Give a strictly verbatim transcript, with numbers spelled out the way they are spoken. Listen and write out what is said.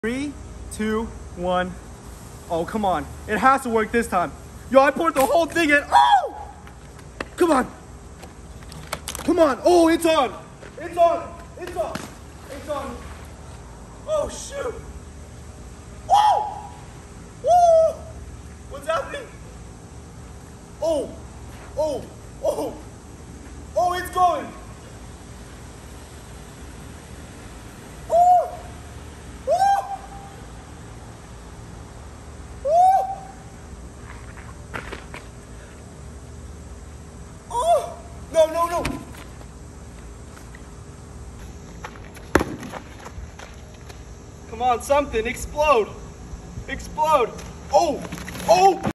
Three, two, one. Oh, come on. It has to work this time. Yo, I poured the whole thing in. Oh! Come on. Come on. Oh, it's on. It's on. It's on. It's on. Oh, shoot. Oh! Woo! What's happening? Oh! Oh! Oh! Oh, it's going. No, no, no. Come on, something. Explode. Explode. Oh, oh.